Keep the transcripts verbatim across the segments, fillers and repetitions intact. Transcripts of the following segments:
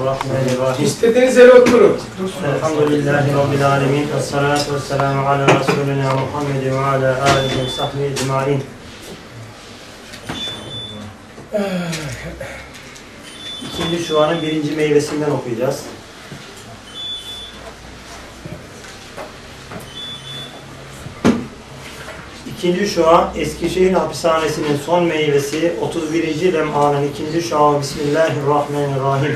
Bismillahirrahmanirrahim. İstediğiniz yere oturun. Elhamdülillahi Rabbil alemin. Esselatu vesselamu ala Resulina Muhammed ve ala alihi ve sahbihi ecmaîn. İkinci şuanın birinci meyvesinden okuyacağız. İkinci şua Eskişehir hapishanesinin son meyvesi otuz birinci lem'anın ikinci şua. Bismillahirrahmanirrahim.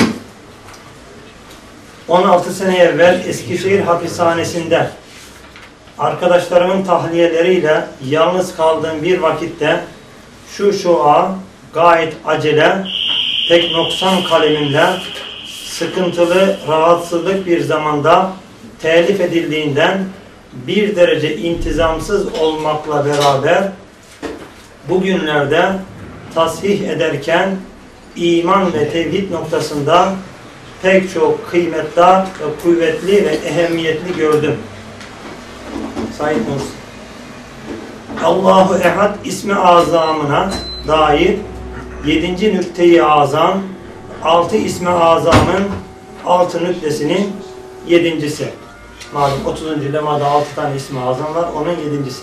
on altı sene evvel Eskişehir hapishanesinde arkadaşlarımın tahliyeleriyle yalnız kaldığım bir vakitte şu şua gayet acele, pek noksan kalemimle sıkıntılı, rahatsızlık bir zamanda telif edildiğinden bir derece intizamsız olmakla beraber bugünlerde tasfih ederken iman ve tevhid noktasında pek çok kıymetli ve kuvvetli ve ehemmiyetli gördüm. Said Nursi. Allahu Ehad ismi azamına dair yedinci nükte-i azam, altı ismi azamın altı nüktesinin yedincisi. Malum otuzuncu lemada altı tane ismi azam var, onun yedincisi.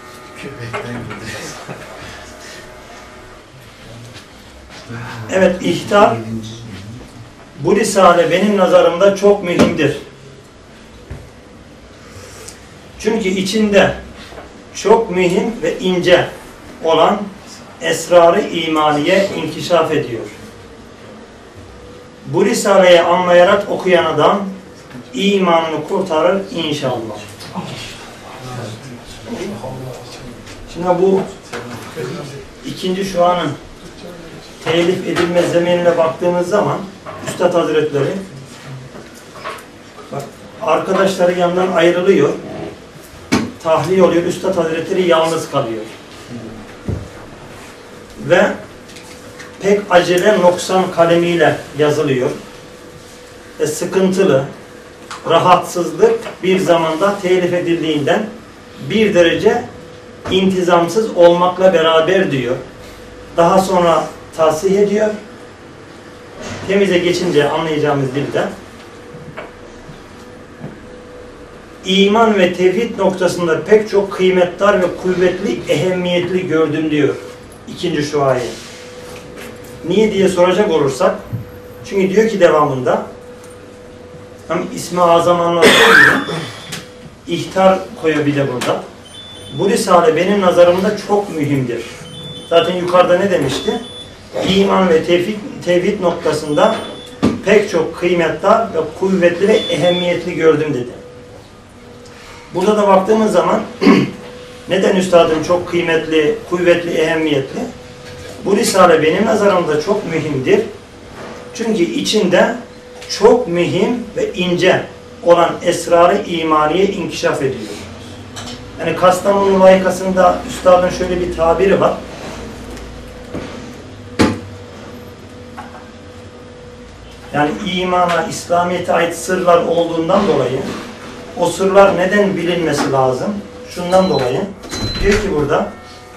Evet, ihtar. Bu risale benim nazarımda çok mühimdir. Çünkü içinde çok mühim ve ince olan esrar-ı imaniye inkişaf ediyor. Bu risaleyi anlayarak okuyan adam imanını kurtarır inşallah. Şimdi bu ikinci şuanın telif edilme zeminine baktığımız zaman Üstad Hazretleri bak, arkadaşları yanından ayrılıyor, tahliye oluyor, Üstad Hazretleri yalnız kalıyor. Ve pek acele noksan kalemiyle yazılıyor. Ve sıkıntılı, rahatsızlık bir zamanda telif edildiğinden bir derece intizamsız olmakla beraber diyor. Daha sonra tasih ediyor. Temize geçince anlayacağımız dilde iman ve tevhid noktasında pek çok kıymetdar ve kuvvetli, ehemmiyetli gördüm diyor ikinci şuayı. Niye diye soracak olursak, çünkü diyor ki devamında hem ismi azam anlatıyor ihtar koyuyor bir de burada. Bu risale benim nazarımda çok mühimdir. Zaten yukarıda ne demişti? İman ve tevhid, tevhid noktasında pek çok kıymetdar ve kuvvetli ve ehemmiyetli gördüm dedi. Burada da baktığımız zaman neden üstadım çok kıymetli, kuvvetli, ehemmiyetli? Bu risale benim nazarımda çok mühimdir. Çünkü içinde çok mühim ve ince olan esrar-ı imaniye inkişaf ediyor. Yani Kastamonu layıkasında üstadın şöyle bir tabiri var. Yani imana, İslamiyet'e ait sırlar olduğundan dolayı o sırlar neden bilinmesi lazım? Şundan dolayı diyor ki burada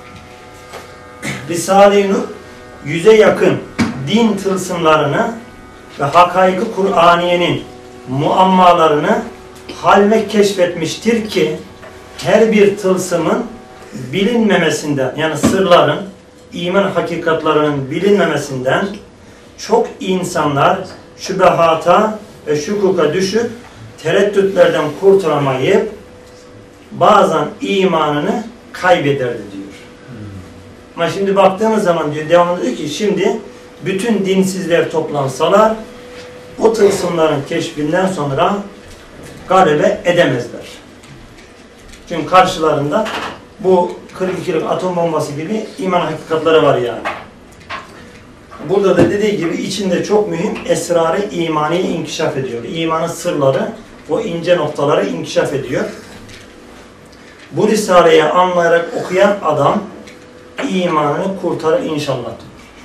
Risale-i Nur yüze yakın din tılsımlarını ve hakaik-ı Kur'aniyenin muammalarını halme keşfetmiştir ki her bir tılsımın bilinmemesinden, yani sırların, iman hakikatlarının bilinmemesinden çok insanlar şübehata ve şukuka düşüp tereddütlerden kurtulamayıp bazen imanını kaybederdi diyor. Ama şimdi baktığımız zaman diyor, devamlı diyor ki şimdi bütün dinsizler toplansalar o tılsımların keşfinden sonra galebe edemezler. Çünkü karşılarında bu kırk ikilik atom bombası gibi iman hakikatları var yani. Burada da dediği gibi içinde çok mühim esrar-ı imaniye inkişaf ediyor. İmanın sırları, o ince noktaları inkişaf ediyor. Bu risaleyi anlayarak okuyan adam imanını kurtarır inşallah diyor.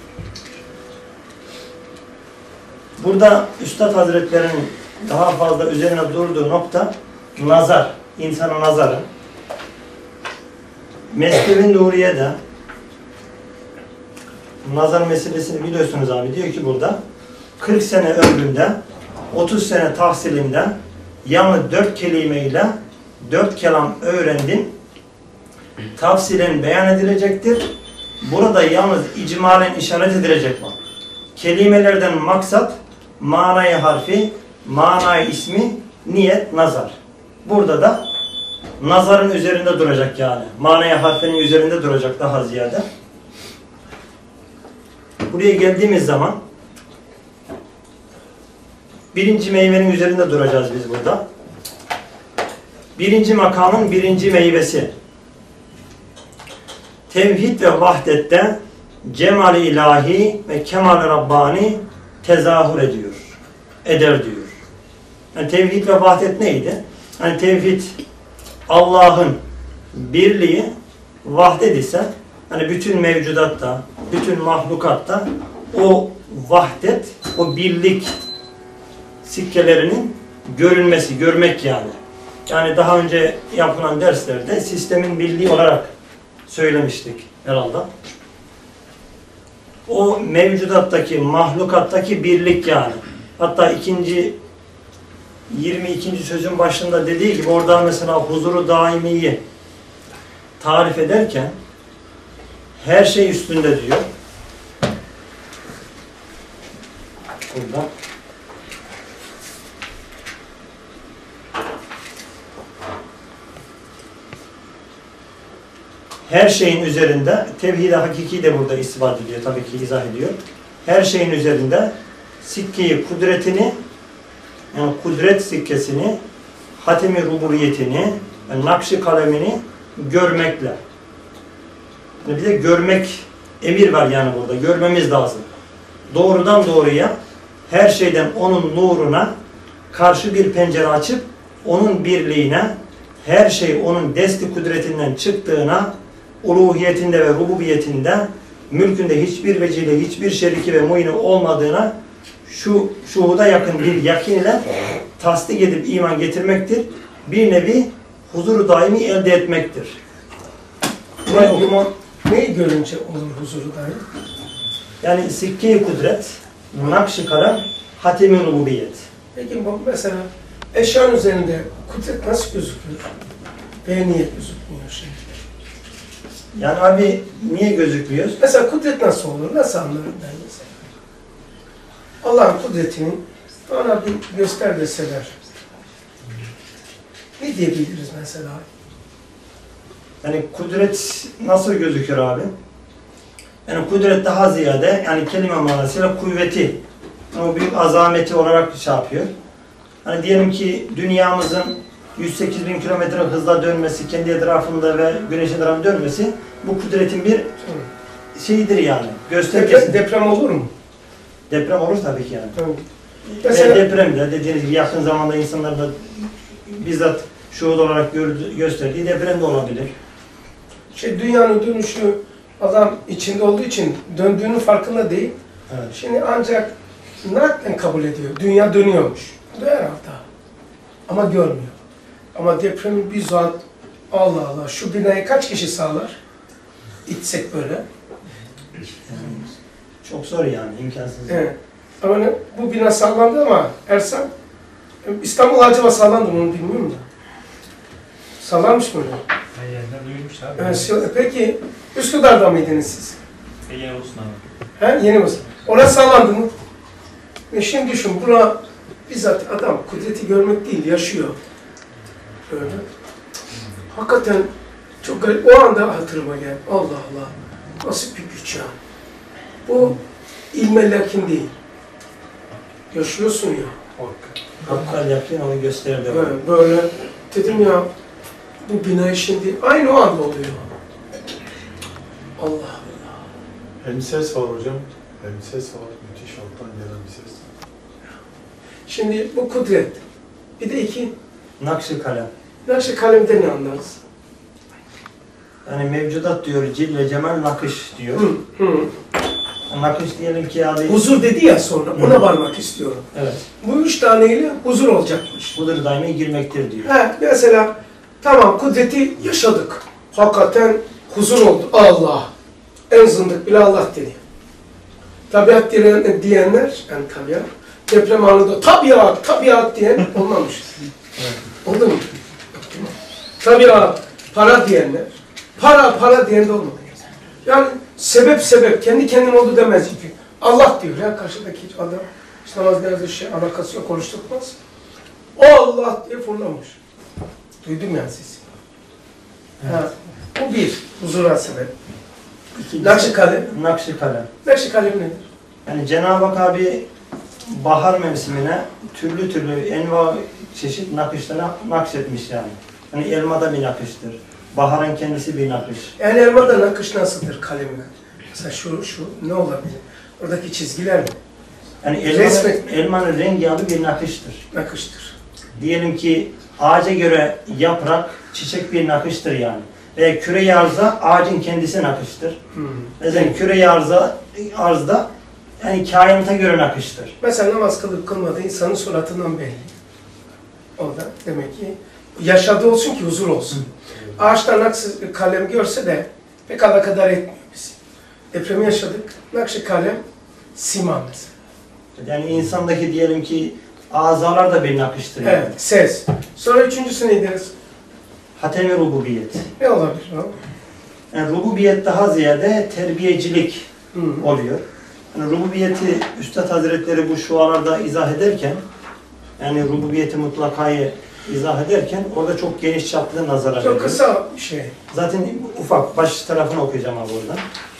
Burada Üstad Hazretleri'nin daha fazla üzerine durduğu nokta nazar, insanın nazarı. Mesnevi Nuriye'de nazar meselesini biliyorsunuz abi. Diyor ki burada kırk sene ömründe, otuz sene tahsilinde yalnız dört kelimeyle dört kelam öğrendim. Tafsilen beyan edilecektir. Burada yalnız icmalen işaret edilecek var. Kelimelerden maksat, manayı harfi, manayı ismi, niyet, nazar. Burada da nazarın üzerinde duracak yani. Manaya harfinin üzerinde duracak daha ziyade. Buraya geldiğimiz zaman birinci meyvenin üzerinde duracağız biz burada. Birinci makamın birinci meyvesi. Tevhid ve vahdette cemal-i ilahi ve kemal-i rabbani tezahür ediyor. Eder diyor. Yani tevhid ve vahdet neydi? Yani tevhid Allah'ın birliği, vahdet ise hani bütün mevcudatta, bütün mahlukatta o vahdet, o birlik sikkelerinin görünmesi, görmek yani. Yani daha önce yapılan derslerde sistemin birliği olarak söylemiştik herhalde. O mevcudattaki, mahlukattaki birlik yani. Hatta ikinci yirmi ikinci sözün başında dediği gibi oradan mesela huzuru daimiyi tarif ederken her şey üstünde diyor. Burada. Her şeyin üzerinde, tevhid-i hakiki de burada ispat ediyor, tabii ki izah ediyor. Her şeyin üzerinde sikkeyi kudretini, yani kudret sikkesini, hatemi rububiyetini, yani nakş-ı kalemini görmekle. Yani bir de görmek, emir var yani burada, görmemiz lazım. Doğrudan doğruya her şeyden onun nuruna karşı bir pencere açıp onun birliğine, her şey onun desti kudretinden çıktığına, uluhiyetinde ve rububiyetinde, mülkünde hiçbir vecihle, hiçbir şeriki ve muini olmadığına şu şuhuda yakın bir yakin ile tasdik edip iman getirmektir. Bir nevi huzuru daimi elde etmektir. Ne iman, neyi görünce olur huzuru daimi? Yani sikke-i kudret, nakş-ı kalem, hatem-i rububiyet. Peki bu mesela eşyanın üzerinde kudret nasıl gözüküyor? Ve niye gözükmüyor şimdi? Yani abi niye gözükmüyor? Mesela kudret nasıl olur? Nasıl anlarım ben mesela? Allah'ın kudretini bana bir göster deseler. Ne diyebiliriz mesela? Yani kudret nasıl gözükür abi? Yani kudret daha ziyade yani kelime manasıyla kuvveti, o büyük azameti olarak şey yapıyor. Hani diyelim ki dünyamızın yüz sekiz bin kilometre hızla dönmesi, kendi etrafında ve güneş etrafında dönmesi bu kudretin bir şeyidir yani. Göstergesi. Deprem, deprem olur mu? Deprem olur tabii ki yani. Tamam. Mesela, ve deprem de dediğiniz gibi yakın zamanda insanlar da bizzat şuhud olarak gördü, gösterdiği deprem de olabilir. Şey, dünyanın dönüşü adam içinde olduğu için döndüğünün farkında değil. Evet. Şimdi ancak naklen kabul ediyor. Dünya dönüyormuş. Döner hatta. Ama görmüyor. Ama depremi bizzat Allah Allah şu binayı kaç kişi sağlar? İtsek böyle. Yani çok zor yani, imkansız. Evet. Ama ne, bu bina sağlandı ama Ersan İstanbul acaba sağlandı mı onu bilmiyorum da. Sağlanmış mı öyle? Her yerden duyulmuş abi. Evet, peki Üsküdar'da mıydınız siz? E, yeni olsun abi. He, yeni olsun. Orası sağlandı mı? E şimdi düşün, buna bizzat adam kudreti görmek değil, yaşıyor. Böyle. Hakikaten çok garip. O anda hatırıma geldi. Allah Allah. Nasıl bir güç ya. Bu ilme lakin değil. Yaşıyorsun ya. Hakkal yakin onu gösterir de. Böyle, böyle dedim ya, bu bina şimdi aynı o anda oluyor. Allah Allah. Hem ses var hocam, hem ses var. Müthiş alttan gelen bir ses. Şimdi bu kudret. Bir de iki, Nakş-ı kalem. nakş-ı kalemde ne anlarız? Yani mevcudat diyor, cil ve cemal nakış diyor. Hı, hı. Nakış diyelim ki abi. Huzur dedi ya sonra, ona varmak istiyorum. Evet. Bu üç taneyle huzur olacakmış. Budur daimi girmektir diyor. He, mesela tamam kudreti yaşadık. Hakikaten huzur oldu. Allah. En zındık bile Allah dedi. tabiat diyen, diyenler, yani tabiat, deprem anında tabiat, tabiat diyen olmamış. Oldu mu? Tabiat, para diyenler, para, para diyen de olmadı. Yani sebep sebep, kendi kendine oldu demez ki. Allah diyor ya, karşıdaki adam, işte namaz nerede şey, alakası yok, konuşturmaz. O Allah diye fırlamış. Duydum yani siz. Evet. Ha, bu bir, huzura sebep. Nakşi-Kalem. Nakşi-Kalem. Nakşi-Kalem nedir? Yani Cenab-ı Hak abi bahar mevsimine türlü türlü enva çeşit nakışlara nakşetmiş yani. Yani elma da bir nakıştır. Baharın kendisi bir nakış. Yani elmada nakış nasıldır kalemi? Mesela şu, şu ne olabilir? Oradaki çizgiler mi? Yani elmanın, elmanın rengi abi bir nakıştır. Nakıştır. Diyelim ki ağaca göre yaprak, çiçek bir nakıştır yani. Ve küre arıza ağacın kendisi nakıştır. Hmm. Mesela küre arıza, arzda yani kainata göre nakıştır. Mesela namaz kılıp kılmadığı insanın suratından belli. O da demek ki yaşadığı olsun ki huzur olsun. Ağaçtan nakşı kalem görse de pek alakadar etmiyor bizi. Depremi yaşadık. Nakşı kalem sima mesela. Yani insandaki diyelim ki azalar da bir nakıştır. Yani. Evet, ses. Sonra üçüncüsü ne deriz? Hatem-i rububiyet. Ne olabilir o? Yani rububiyet daha ziyade terbiyecilik Hı. oluyor. Yani rububiyeti Üstad Hazretleri bu şualarda izah ederken, yani rububiyeti mutlakayı izah ederken orada çok geniş çaplı nazara veriyor. Çok kısa bir şey. Zaten ufak baş tarafını okuyacağım abi buradan.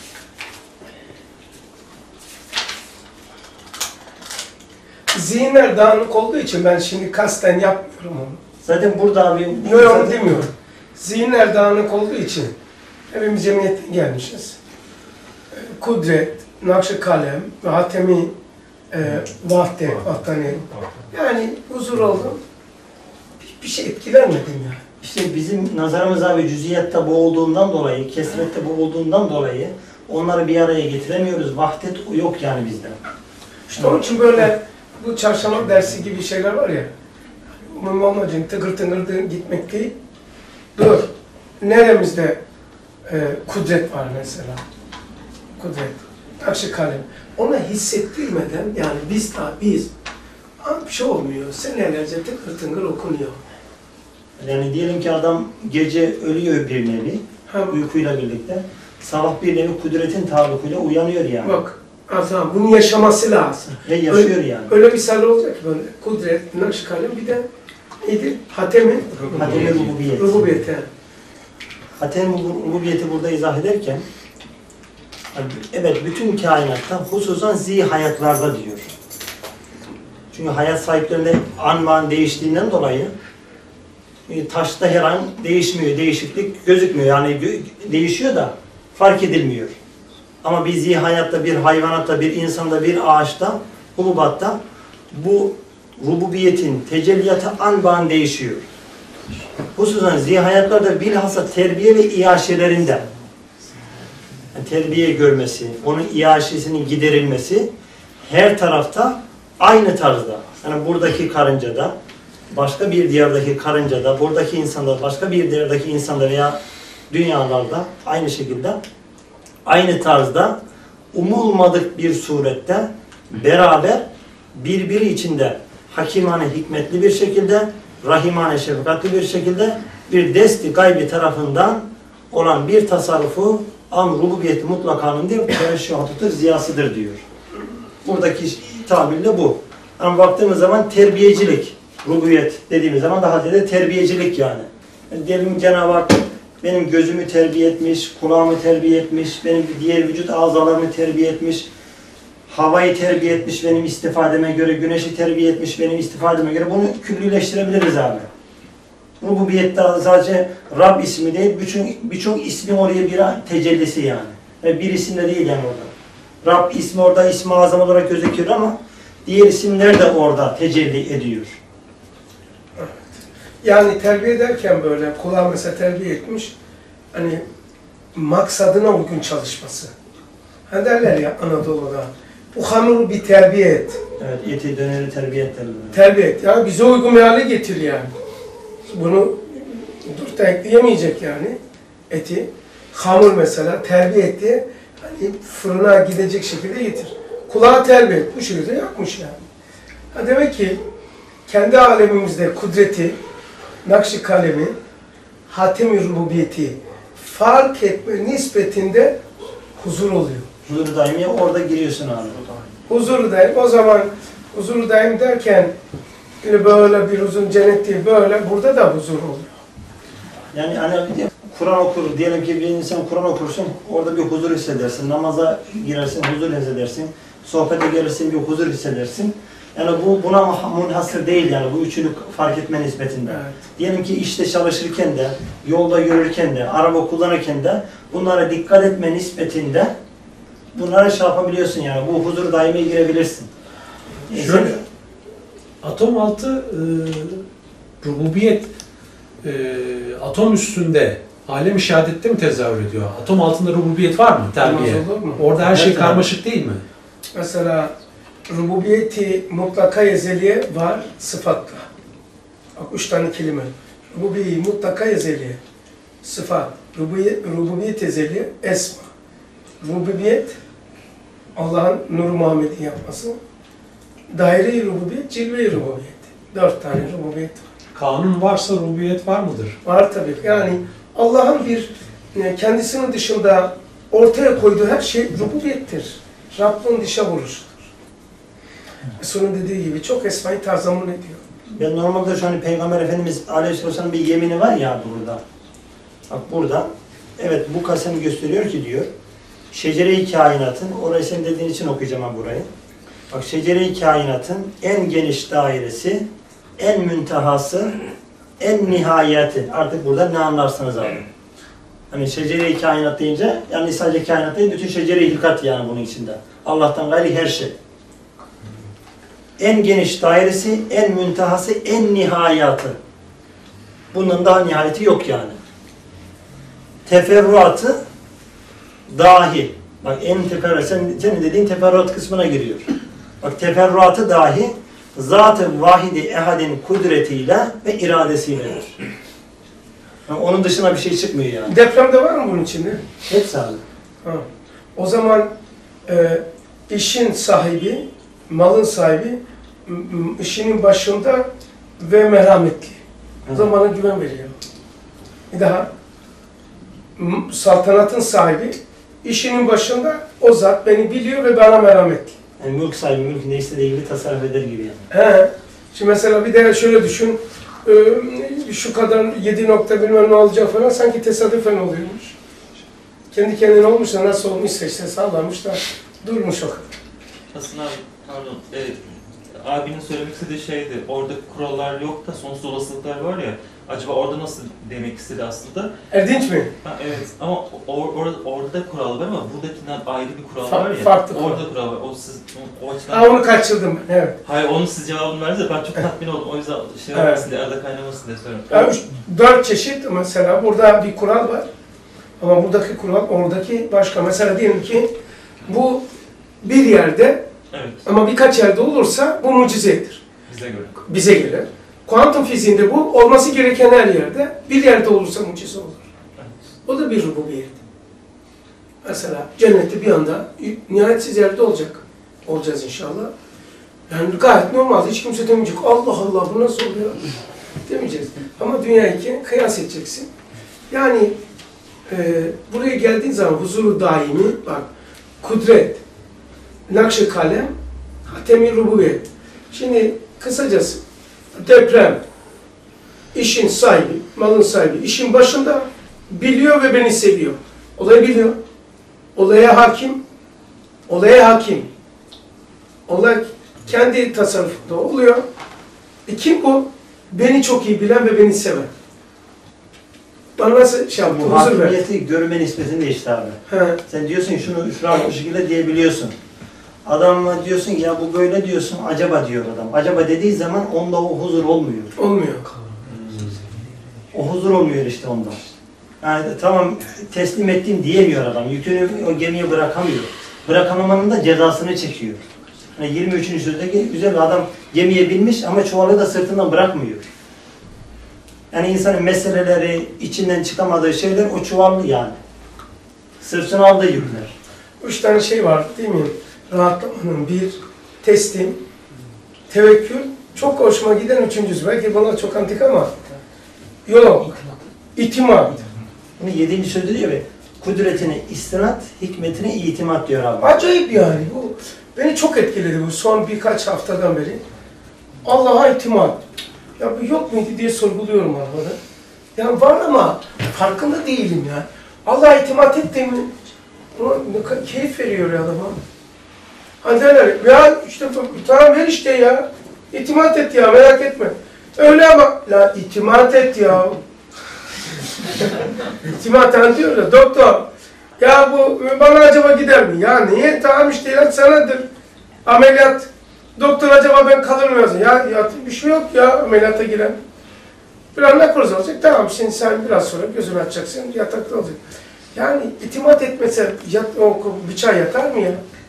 Zihinler dağınık olduğu için ben şimdi kasten yapmıyorum onu. Zaten burada abi... Yok onu demiyorum. Zihinler dağınık olduğu için hepimiz cemiyetten gelmişiz. Kudret, Nakşi-Kalem ve Hatemi e, Vahde, Vahdani. Yani huzur oldum. Bir şey etkilenmedim ya. İşte bizim nazarımız abi cüziyatta boğulduğundan dolayı, kesrette boğulduğundan dolayı onları bir araya getiremiyoruz. Vahdet yok yani bizde. İşte onun için böyle bu çarşamba dersi gibi şeyler var ya. Umum amacın tıkır tıkır gitmek değil. Dur. Neremizde e, kudret var mesela. Kudret. Nakşi-Kalem. Ona hissettirmeden yani biz daha biz bir şey olmuyor. Senelerce tıkır tıkır okunuyor. Yani diyelim ki adam gece ölüyor bir nevi, Ha, uykuyla birlikte. Sabah bir nevi kudretin taallukuyla uyanıyor yani. bak, ha, tamam, bunu yaşaması lazım. Ve yaşıyor öyle, yani. Öyle misal olacak ki böyle kudret, Nakşi-Kalem bir de neydi? Hatemi Hatem-i rububiyet. Rububiyet. Yani. Hatem-i rububiyeti burada izah ederken, evet bütün kainatta hususan zihayatlarda diyor. Çünkü hayat sahiplerinde anman değiştiğinden dolayı taşta her an değişmiyor, değişiklik gözükmüyor. Yani değişiyor da fark edilmiyor. Ama bir zihayatta, bir hayvanatta, bir insanda, bir ağaçta, hububatta bu rububiyetin tecelliyatı anban değişiyor. Hususan zihayatlarda bilhassa terbiye ve iaşelerinde yani terbiye görmesi, onun iaşesinin giderilmesi her tarafta aynı tarzda. Yani buradaki karıncada, başka bir diyardaki karıncada, buradaki insanda, başka bir diyardaki insanda veya dünyalarda aynı şekilde, aynı tarzda umulmadık bir surette beraber birbiri içinde hakimane hikmetli bir şekilde, rahimane şefkatli bir şekilde bir desti gaybi tarafından olan bir tasarrufu am rububiyeti mutlakanın diyor, tereşşuhatıdır, ziyasıdır diyor. Buradaki tabirle bu. Ama baktığımız zaman terbiyecilik, rububiyet dediğimiz zaman daha ziyade terbiyecilik yani. yani diyelim Cenab-ı Hak benim gözümü terbiye etmiş, kulağımı terbiye etmiş, benim diğer vücut azalarımı terbiye etmiş, havayı terbiye etmiş benim istifademe göre, güneşi terbiye etmiş benim istifademe göre. Bunu küllileştirebiliriz abi. Rububiyette sadece Rab ismi değil, bütün birçok ismin oraya bir tecellisi yani. Ve bir isimde değil yani orada. Rab ismi orada ismi azam olarak gözüküyor ama diğer isimler de orada tecelli ediyor. Yani terbiye ederken böyle kulağı mesela terbiye etmiş, hani maksadına uygun çalışması. Hani derler ya Anadolu'da, bu hamuru bir terbiye et. Evet, eti döneri terbiye et derler. Terbiye et. Yani bize uygun bir hale getir yani. Bunu dur da ekleyemeyecek yani eti. Hamur mesela terbiye etti, hani fırına gidecek şekilde getir. kulağa telbet bu şekilde yapmış yani. Ha demek ki kendi alemimizde kudreti, nakş-ı kalemi, hatem-i rububiyeti fark etme nispetinde huzur oluyor. Huzur daimi orada giriyorsun abi. Huzur daim, o zaman huzur daim derken böyle bir huzur, cennet değil, böyle burada da huzur oluyor. Yani hani Kur'an okur, diyelim ki bir insan Kur'an okursun, orada bir huzur hissedersin. Namaza girersin, huzur hissedersin. Sohbete gelirsin, bir huzur hissedersin. Yani bu buna munhasır değil yani bu üçünü fark etme nispetinde. Evet. Diyelim ki işte çalışırken de, yolda yürürken de, araba kullanırken de bunlara dikkat etme nispetinde bunlara şey yapabiliyorsun yani. Bu huzur daime girebilirsin. Şöyle, atom altı e, rububiyet e, atom üstünde alem-i şehadette mi tezahür ediyor? Atom altında rububiyet var mı? Terbiye. Olmaz olur mu? Orada her şey Evet, karmaşık değil mi? Mesela rububiyeti mutlaka ezeliye var sıfatla. Bak üç tane kelime. Rububiyi mutlaka ezeliye sıfat. Rububiyet, rububiyet ezeliye esma. Rububiyet Allah'ın Nur Muhammed'in yapması. Daire-i rububiyet, cilve-i rububiyet. Dört tane rububiyet var. Kanun varsa rububiyet var mıdır? Var tabii. Yani Allah'ın bir kendisinin dışında ortaya koyduğu her şey rububiyettir. Rabbin dışa vuruşudur. Resul'ün dediği gibi çok esma-i tazamun ediyor. Ya normalde şu an Peygamber Efendimiz Aleyhisselam'ın bir yemini var ya burada. Bak burada. Evet bu kasem gösteriyor ki diyor. Şecere-i kainatın, orayı senin dediğin için okuyacağım ben burayı. Bak şecere-i kainatın en geniş dairesi, en müntehası, en nihayeti. Artık burada ne anlarsınız abi? Hani şecere-i kainat deyince, yani sadece kainat değil, bütün şecere-i hilkat yani bunun içinde. Allah'tan gayri her şey. En geniş dairesi, en müntehası, en nihayatı. Bunun daha nihayeti yok yani. Teferruatı dahi. Bak en teferruat, senin, senin dediğin teferruat kısmına giriyor. Bak teferruatı dahi zat-ı vahidi ehadin kudretiyle ve iradesiyledir. Yani onun dışına bir şey çıkmıyor yani. Depremde var mı bunun içinde? Hepsi abi. Ha. O zaman e, işin sahibi, malın sahibi, m- m- işinin başında ve merhametli. O zaman bana güven veriyor. Bir daha, m- saltanatın sahibi, işinin başında o zat beni biliyor ve bana merhametli. Yani mülk sahibi, mülk ne istediği gibi tasarruf eder gibi yani. He. Şimdi mesela bir de şöyle düşün, e, şu kadar yedi nokta bilmem ne olacak falan sanki tesadüfen oluyormuş. Kendi kendine olmuş da nasıl olmuşsa işte sağlamış da durmuş o kadar. Aslında abi, pardon, e, abinin söylemek istediği şeydi, orada kurallar yok da sonsuz olasılıklar var ya, acaba orada nasıl demek istedi aslında? Erdinç mi? Ha, evet ama or, or, orada da kural var ama buradakinden ayrı bir kural Fa- var ya, farklı kural. orada kural var, o siz, o, o açıdan... Ha onu kaçırdım ben, evet. Hayır, onun siz cevabını verdiniz de ben çok tatmin oldum, o yüzden şey Evet. olmasın diye, arada kaynamasın diye soruyorum. Yani üç, dört çeşit mesela burada bir kural var. Ama buradaki kural oradaki başka. Mesela diyelim ki bu bir yerde Evet, ama birkaç yerde olursa bu mucizedir. bize göre. Bize göre. Kuantum fiziğinde bu olması gereken her yerde bir yerde olursa mucize olur. Evet. O da bir rububiyet. Mesela cennette bir anda nihayetsiz yerde olacak. Olacağız inşallah. Yani gayet normal. Hiç kimse demeyecek. Allah Allah bu nasıl oluyor? Demeyeceğiz. Ama dünyayı kıyas edeceksin. Yani e, buraya geldiğin zaman huzuru daimi, bak kudret, nakş-ı kalem, hatem-i rububiyet. Şimdi kısacası deprem, işin sahibi, malın sahibi, işin başında biliyor ve beni seviyor. Olayı biliyor. Olaya hakim. Olaya hakim. Olay kendi tasarrufunda oluyor. E kim bu? Beni çok iyi bilen ve beni seven. Bana nasıl şey yaptı? Bu Huzur ver. hakimiyeti görme nispetinde işte abi. He. Sen diyorsun ki şunu şunu bu şekilde diyebiliyorsun. Adamla diyorsun ki ya bu böyle diyorsun, acaba diyor adam. Acaba dediği zaman onda o huzur olmuyor. Olmuyor. O huzur olmuyor işte onda. Yani tamam teslim ettim diyemiyor adam. Yükünü o gemiye bırakamıyor. Bırakamamanın da cezasını çekiyor. Yani yirmi üçüncü sözdeki güzel bir adam gemiye binmiş ama çuvalı da sırtından bırakmıyor. Yani insanın meseleleri, içinden çıkamadığı şeyler o çuvallı yani. Sırtına aldığı yükler. Üç tane şey var değil mi? rahatlamanın bir, teslim, tevekkül, çok hoşuma giden üçüncüsü. Belki bana çok antik ama yok, itimat. Bunu yedinci sözde diyor ya, kudretine istinat, hikmetine itimat diyor abi. Acayip yani. Bu beni çok etkiledi bu son birkaç haftadan beri. Allah'a itimat. Ya bu yok muydu diye sorguluyorum arada. Yani var ama farkında değilim ya. Allah'a itimat ettiğimi ne keyif veriyor ya adama. Hani derler ya işte tamam ver işte ya. İtimat et ya merak etme. Öyle ama la itimat et ya. İtimat hani diyor ya doktor. Ya bu bana acaba gider mi? Ya niye? Tamam işte ilaç sanadır. Ameliyat. Doktor acaba ben kalır mı yazın? Ya, ya bir şey yok ya ameliyata giren. Biraz narkoz olacak. Tamam şimdi sen biraz sonra gözünü açacaksın. Yatakta olacak. Yani itimat etmese yat, o bıçağı yatar mı ya?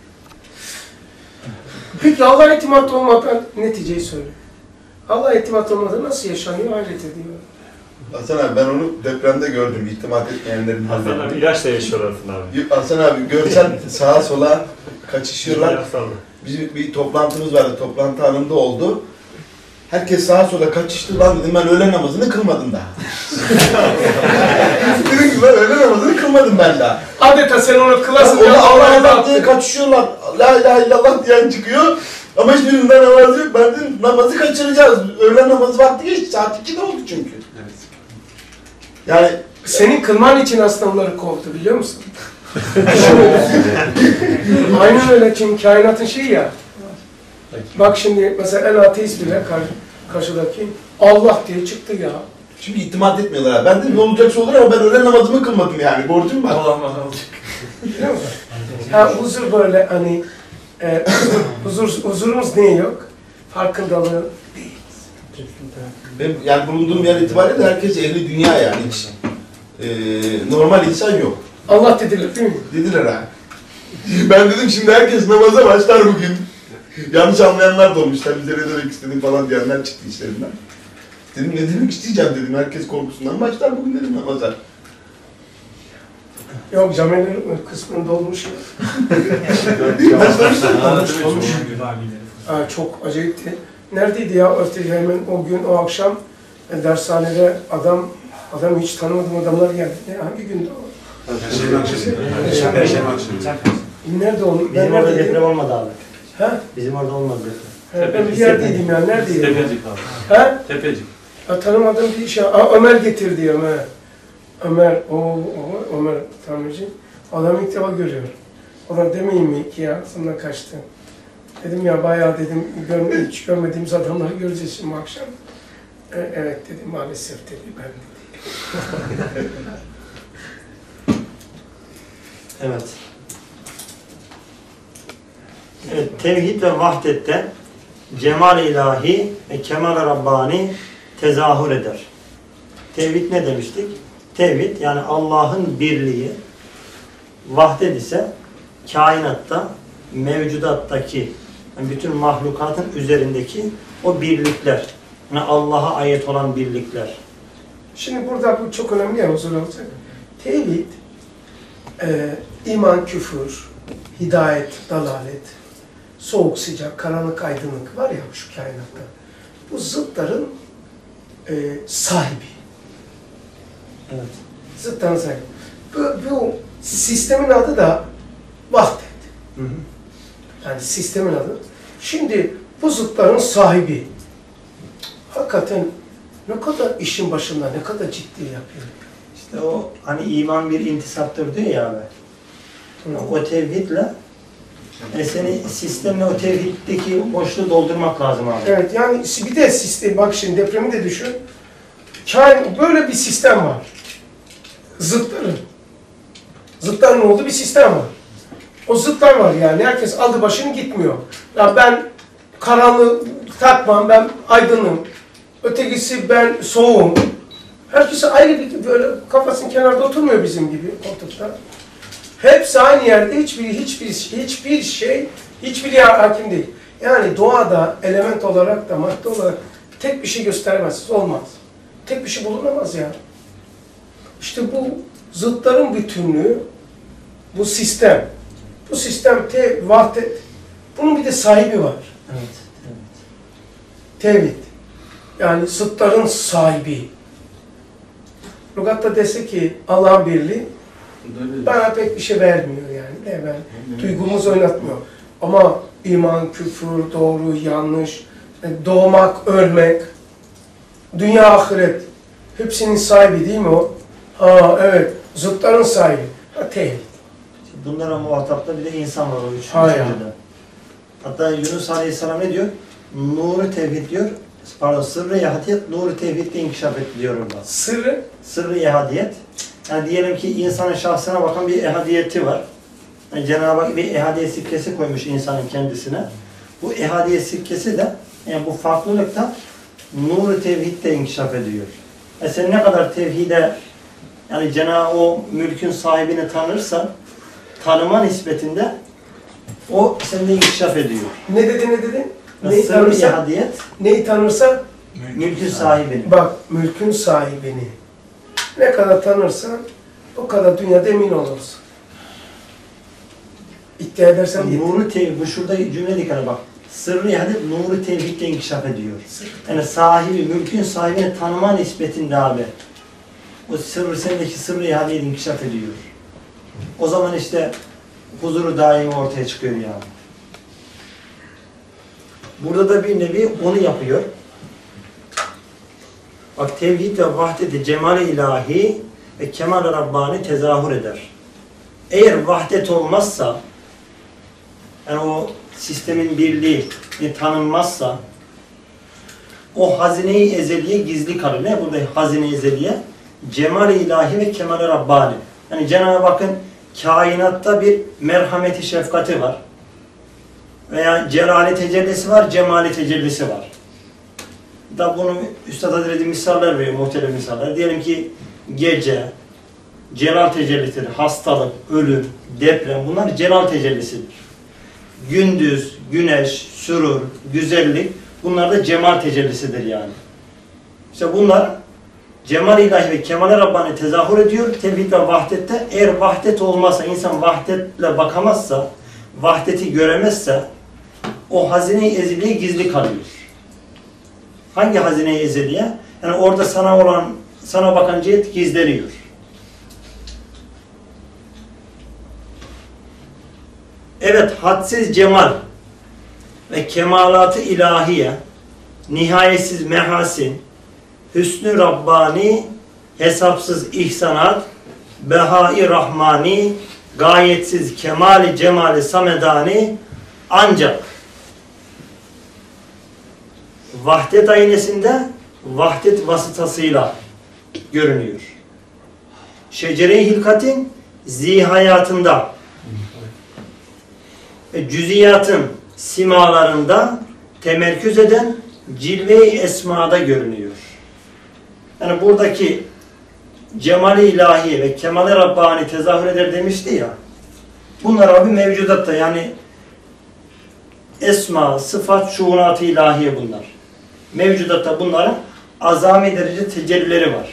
Peki Allah'a itimat olmadan neticeyi söyle. Allah'a itimat olmadan nasıl yaşanıyor hayret ediyor. Hasan abi ben onu depremde gördüm. İtimat etmeyenlerin Hasan abi hallerini. ilaçla yaşıyorlar Hasan abi. Hasan abi görsen sağa sola kaçışıyorlar. İlaç sağlık. Bizim bir toplantımız vardı. Toplantı anında oldu. Herkes sağa sola kaçıştı. Lan dedim ben öğle namazını kılmadım daha. Dedim ki ben öğle namazını kılmadım ben daha. Adeta sen onu kılasın Ya ya Allah Allah'a Allah da diye kaçışıyorlar. La ilahe illallah diyen çıkıyor. Ama hiçbir yüzünden namaz yok. Ben dedim namazı kaçıracağız. Öğlen namazı vakti geçti. Saat ikide oldu çünkü. Yani senin kılman için aslında onları kovdu biliyor musun? Aynen öyle çünkü kainatın şeyi ya. Bak şimdi mesela en ateist bile karşı, karşıdaki Allah diye çıktı ya. çünkü itimat etmiyorlar abi. Ben dedim ne olacaksa olur ama ben öğlen namazımı kılmadım yani. Borcum var. Biliyor musun? Ha, huzur böyle hani e, huzur, huzurumuz niye yok? Farkındalığı değil. Benim yani bulunduğum yer itibariyle de herkes ehli dünya yani hiç e, normal insan yok. Allah dediler değil mi? Dediler ha. Ben dedim şimdi herkes namaza başlar bugün. Yanlış anlayanlar da olmuş. Sen bize ne demek istedin falan diyenler çıktı işlerinden. Dedim ne demek isteyeceğim dedim. Herkes korkusundan başlar bugün dedim namaza. Yok camilerin kısmını dolmuş. Başlamışlar. Ha, çok acayipti. Neredeydi ya öfte hemen o gün o akşam e, dershanede adam adam hiç tanımadığım adamlar geldi. Ne hangi gündü o? Perşembe akşamı. Perşembe Perşembe akşamı. Nerede o? Ben Bizim orada neredeydim? deprem olmadı abi. Ha? Bizim orada olmadı deprem. Ha, ben bir yerdeydim ya. Neredeydim? Tepecik abi. Ha? Tepecik. Ha, tanımadığım bir şey. Aa, Ömer getirdi Ömer. Ömer, o, o Ömer tamirci. Adamı ilk defa görüyorum. O da demeyeyim mi ki ya, aslında kaçtı. Dedim ya bayağı dedim, görme, hiç görmediğimiz adamları göreceğiz şimdi akşam. E, evet dedi, maalesef dedi, ben dedi. Evet. Evet, tevhid ve vahdette cemal ilahi ve kemal rabbani tezahür eder. Tevhid ne demiştik? Tevhid yani Allah'ın birliği, vahdet ise kainatta, mevcudattaki, yani bütün mahlukatın üzerindeki o birlikler. Yani Allah'a ait olan birlikler. Şimdi burada bu çok önemli ya, huzur olacak. Tevhid, e, iman, küfür, hidayet, dalalet, soğuk, sıcak, karanlık, aydınlık var ya şu kainatta. Bu zıtların e, sahibi. Evet. Zıtların sahibi. Bu, bu sistemin adı da vahdet. Hı hı. Yani sistemin adı. Şimdi bu zıtların sahibi hakikaten ne kadar işin başında, ne kadar ciddi yapıyor. İşte o hani iman bir intisaptır diyor ya abi. O tevhidle yani seni sistemle o tevhiddeki boşluğu doldurmak lazım abi. Evet yani bir de sistem, bak şimdi depremi de düşün. Kain, böyle bir sistem var. Zıtların. Zıtların olduğu bir sistem var. O zıtlar var yani. Herkes aldı başını gitmiyor. Ya ben karanlığı takmam, ben aydınım. Ötekisi ben soğuğum. Herkesi ayrı bir böyle kafasının kenarda oturmuyor bizim gibi koltukta. Hepsi aynı yerde, hiçbir hiçbir hiçbir şey, hiçbir yer hakim değil. Yani doğada element olarak da madde olarak tek bir şey gösteremezsiniz, olmaz. Tek bir şey bulunamaz ya. İşte bu zıtların bütünlüğü, bu sistem. Bu sistem te vahdet, Bunun bir de sahibi var. Evet. evet. Tevhid. Yani zıtların sahibi. Lugatta dese ki Allah'ın birliği bana pek bir şey vermiyor yani. Ne ben duygumuz oynatmıyor. Ama iman, küfür, doğru, yanlış, doğmak, ölmek, dünya, ahiret hepsinin sahibi değil mi o? Ha evet, zıtların sahibi. Ha tevhid. Bunlara muhatapta bir de insan var o üçüncü Hayır. cümlede. Hatta Yunus Aleyhisselam ne diyor? Nuru tevhid diyor. Pardon, sırrı ehadiyet, nuru tevhidde inkişaf et diyor orada. Sırrı Sırrı ehadiyet. Yani diyelim ki insanın şahsına bakan bir ehadiyeti var. Yani Cenab-ı Hak bir ehadiyet sikkesi koymuş insanın kendisine. Bu ehadiyet sikkesi de yani bu farklılıkta nuru tevhidde inkişaf ediyor. E sen ne kadar tevhide yani Cenab-ı o mülkün sahibini tanırsan tanıma nispetinde o sende inkişaf ediyor. ne dedi ne dedi? Yani Neyi sırrı tanırsa, ehadiyet, neyi tanırsa mülkün sahibini. bak mülkün sahibini. Ne kadar tanırsan o kadar dünyada emin olursun. İddia edersen yeter. Nuru tevhid, bu şurada cümle dikkat bak. Sırrı ehadiyet, nuru tevhidde inkişaf ediyor. Yani sahibi, mülkün sahibini tanıma nispetinde abi. O sırrı, sendeki sırrı ehadiyet inkişaf ediyor. O zaman işte huzuru daimi ortaya çıkıyor yani. Burada da bir nevi onu yapıyor. Bak tevhid ve vahdeti cemal-i ilahi ve kemal-i Rabbani tezahür eder. Eğer vahdet olmazsa, yani o sistemin birliği tanınmazsa, o hazine-i ezeliye gizli kalır. Ne burada hazine-i ezeliye? Cemal-i ilahi ve kemal-i Rabbani. Yani Cenab-ı Hakk'ın kainatta bir merhameti, şefkati var. Veya celali tecellisi var, cemali tecellisi var. Da bunu Üstad Hazretleri misaller veriyor, muhtelif misaller. Diyelim ki gece, celal tecellisidir, hastalık, ölüm, deprem, bunlar celal tecellisidir. Gündüz, güneş, sürur, güzellik, bunlar da cemal tecellisidir yani. İşte bunlar cemal ilahi ve kemal-i Rabbani tezahür ediyor tevhid ve vahdette. Eğer vahdet olmazsa, insan vahdetle bakamazsa, vahdeti göremezse, o hazine-i ezeliye gizli kalıyor. Hangi hazine-i ezeliye? Yani orada sana olan, sana bakan cihet gizleniyor. Evet, hadsiz cemal ve kemalat-ı ilahiye, nihayetsiz mehasin, hüsnü Rabbani, hesapsız ihsanat, behai Rahmani, gayetsiz kemali cemali samedani ancak vahdet aynesinde vahdet vasıtasıyla görünüyor. Şecere-i hilkatin zihayatında ve cüziyatın simalarında temerküz eden cilve-i esmada görünüyor. Yani buradaki cemal-i ilahi ve kemal-i Rabbani tezahür eder demişti ya. Bunlar abi mevcudatta yani esma, sıfat, şuunat-ı ilahiye bunlar. Mevcudatta bunların azami derece tecellileri var.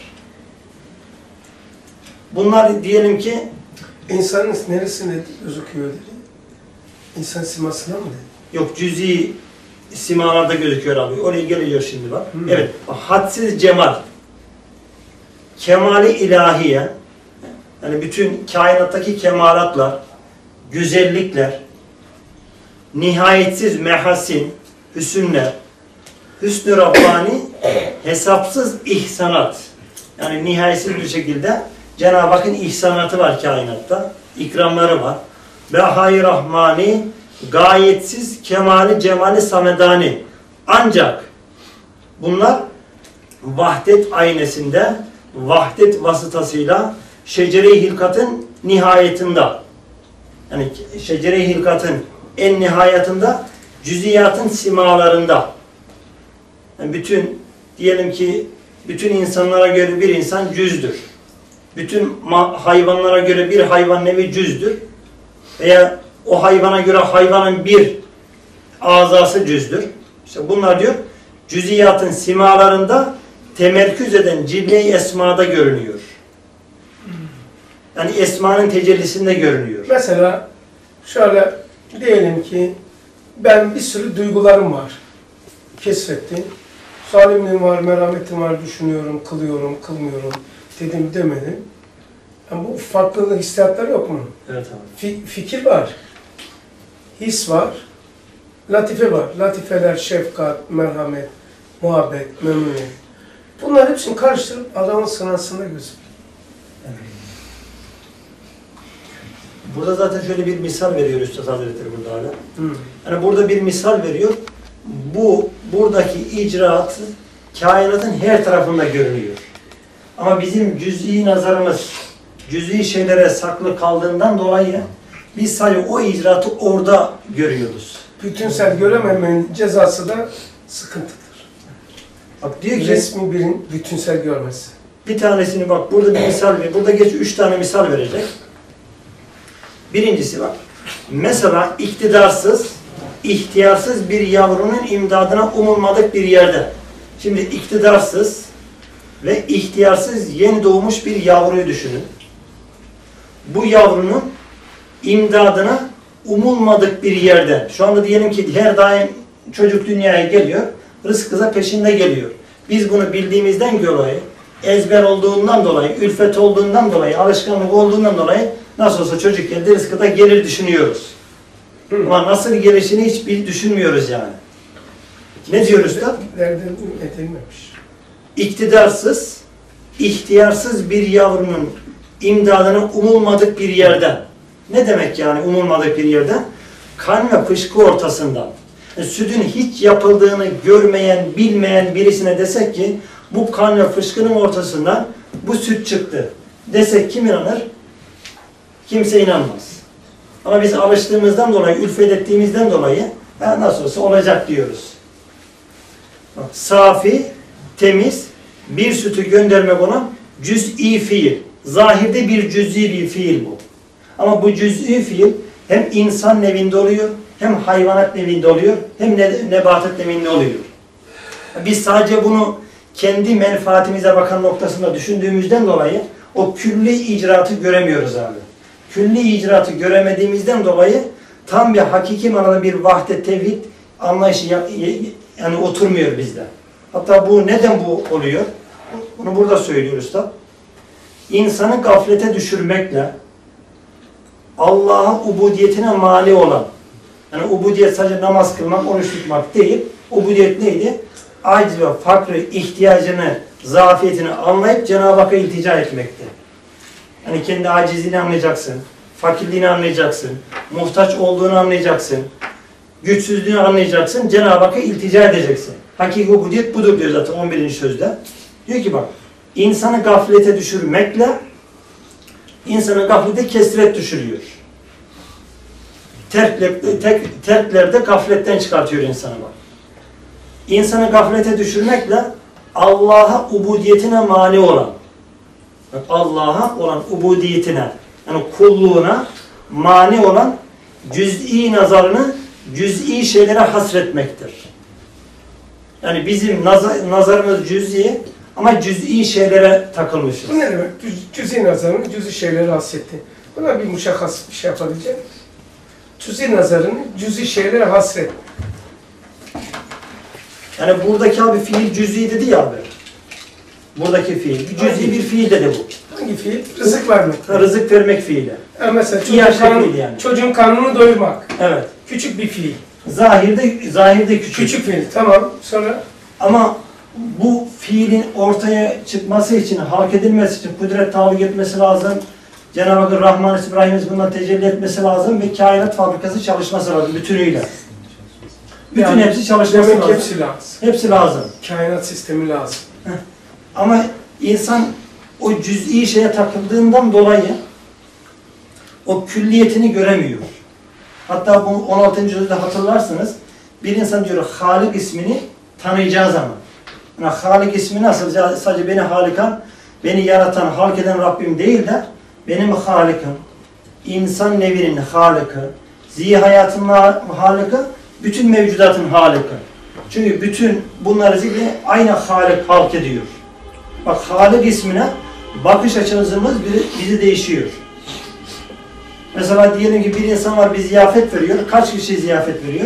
Bunlar diyelim ki İnsanın neresinde gözüküyor dedi? İnsan simasına mı dedi? yok cüz'i simalarda gözüküyor abi. Oraya geliyor şimdi bak. Hmm. Evet. Hadsiz cemal. Kemali ilahiye. Yani bütün kainattaki kemalatlar, güzellikler, nihayetsiz mehasin, hüsünler, hüsnü Rabbani, hesapsız ihsanat. Yani nihayetsiz bir şekilde Cenab-ı Hakk'ın ihsanatı var kainatta, ikramları var. Behai Rahmani, gayetsiz kemali cemali samedani. Ancak bunlar vahdet aynesinde, vahdet vasıtasıyla şecere-i hilkatın nihayetinde, yani şecere-i hilkatın en nihayetinde, cüziyatın simalarında. Yani bütün, diyelim ki bütün insanlara göre bir insan cüzdür. Bütün hayvanlara göre bir hayvan nevi cüzdür. Veya o hayvana göre hayvanın bir azası cüzdür. İşte bunlar diyor, cüziyatın simalarında temerküz eden cilve-i esmada görünüyor. Yani esmanın tecellisinde görünüyor. Mesela şöyle diyelim ki ben bir sürü duygularım var. Keşfettim. Salimliğim var, merhametim var, düşünüyorum, kılıyorum, kılmıyorum dedim demedim. Yani bu farklı hissiyatlar yok mu? Evet abi. Fi- fikir var, his var, latife var. Latifeler, şefkat, merhamet, muhabbet, memnuniyet. Bunlar hepsini karıştırıp adamın sınavsında gözüküyor. Burada zaten şöyle bir misal veriyor Üstad Hazretleri burada hala. Hı. Yani burada bir misal veriyor. Bu buradaki icraat kainatın her tarafında görünüyor. Ama bizim cüz'i nazarımız cüz'i şeylere saklı kaldığından dolayı biz sadece o icraatı orada görüyoruz. Bütünsel görememenin cezası da sıkıntıdır. Bak diyor ki Resmi birin bütünsel görmesi. bir tanesini bak burada bir misal ver. Burada geç üç tane misal verecek. Birincisi bak. Mesela iktidarsız, ihtiyarsız bir yavrunun imdadına umulmadık bir yerde. Şimdi iktidarsız ve ihtiyarsız yeni doğmuş bir yavruyu düşünün. Bu yavrunun imdadına umulmadık bir yerde. Şu anda diyelim ki her daim çocuk dünyaya geliyor. Rızkıza peşinde geliyor. Biz bunu bildiğimizden dolayı, ezber olduğundan dolayı, ülfet olduğundan dolayı, alışkanlık olduğundan dolayı nasıl olsa çocuk geldi, rızkı da gelir düşünüyoruz. Hı. Ama nasıl gelişini hiç bir düşünmüyoruz yani. Ne diyoruz da? Derden edilmemiş. İktidarsız, ihtiyarsız bir yavrunun imdadına umulmadık bir yerden. Ne demek yani umulmadık bir yerden? Kan ve fışkı ortasından. Yani sütün hiç yapıldığını görmeyen, bilmeyen birisine desek ki bu kan ve fışkının ortasından bu süt çıktı desek kim inanır? Kimse inanmaz. Ama biz alıştığımızdan dolayı, ülfet ettiğimizden dolayı ha, nasıl olsa olacak diyoruz. Bak, safi, temiz bir sütü göndermek ona cüz'i fiil. Zahirde bir cüz'i bir fiil bu. Ama bu cüz'i fiil hem insan nevinde oluyor, hem hayvanat nevinde oluyor, hem ne, nebatat nevinde oluyor. Biz sadece bunu kendi menfaatimize bakan noktasında düşündüğümüzden dolayı o külli icraatı göremiyoruz abi. Külli icraatı göremediğimizden dolayı tam bir hakiki manada bir vahdet tevhid anlayışı yani oturmuyor bizde. Hatta bu neden bu oluyor? Bunu burada söylüyoruz da. İnsanı gaflete düşürmekle Allah'a ubudiyetine mani olan, yani ubudiyet sadece namaz kılmak, oruç tutmak değil, ubudiyet neydi? Aciz ve fakrı, ihtiyacını, zafiyetini anlayıp Cenab-ı Hakk'a iltica etmekti. Yani kendi acizliğini anlayacaksın, fakirliğini anlayacaksın, muhtaç olduğunu anlayacaksın, güçsüzlüğünü anlayacaksın, Cenab-ı Hakk'a iltica edeceksin. Hakiki ubudiyet budur diyor zaten on birinci sözde. Diyor ki bak, insanı gaflete düşürmekle insanı gaflete kesret düşürüyor. Terkle, tek, terklerde gafletten çıkartıyor insanı bak. İnsanı gaflete düşürmekle Allah'a ubudiyetine mani olan, Allah'a olan ubudiyetine, yani kulluğuna mani olan cüz'i nazarını cüz'i şeylere hasretmektir. Yani bizim nazar, nazarımız cüz'i ama cüz'i şeylere takılmışız. Bu ne demek? Cüz'i nazarını cüz'i şeylere hasretti. Buna bir muşakkas bir şey yapabilecek. Cüz'i nazarını cüz'i şeylere hasret. Yani buradaki abi fiil cüz'i dedi ya abi. Buradaki fiil. Cüz'i bir fiil dedi bu. Hangi fiil? Rızık vermek. Rızık vermek fiili. Yani mesela çocuğun, İhtiyaç karnı, fiil yani. çocuğun karnını doyurmak. Evet. Küçük bir fiil. Zahirde zahirde küçük. Küçük fiil. Tamam. Sonra Ama bu fiilin ortaya çıkması için, halk edilmesi için kudret tahallük etmesi lazım. Cenab-ı Hakk'ın Rahman İbrahim'iz bundan tecelli etmesi lazım ve kainat fabrikası çalışması lazım bütünüyle. Bütün yani hepsi çalışması demek lazım. hepsi lazım. Hepsi lazım. Kainat sistemi lazım. Ama insan o cüz'i şeye takıldığından dolayı o külliyetini göremiyor. Hatta bu on altıncı sözde hatırlarsınız. Bir insan diyor Halik ismini tanıyacağı zaman. Yani Halik ismi nasıl? Sadece beni halikan, beni yaratan, halk eden Rabbim değil de benim Halik'im, insan nevinin Halik'i, zihayatın Halik'i, bütün mevcudatın Halik'i. Çünkü bütün bunları zikre aynı Halik halk ediyor. Bak Halik ismine bakış açımız bizi değişiyor. Mesela diyelim ki bir insan var bir ziyafet veriyor. Kaç kişi ziyafet veriyor?